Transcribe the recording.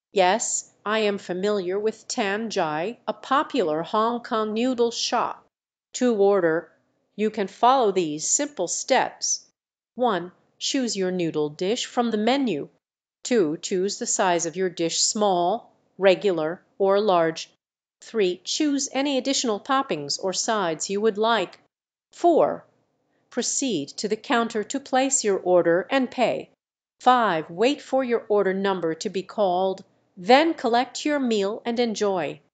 Yes, I am familiar with Tam Jai, a popular Hong Kong noodle shop. To order, you can follow these simple steps. 1. Choose your noodle dish from the menu. 2. Choose the size of your dish, small, regular, or large. 3. Choose any additional toppings or sides you would like. 4. Proceed to the counter to place your order and pay. 5. Wait for your order number to be called, then collect your meal and enjoy.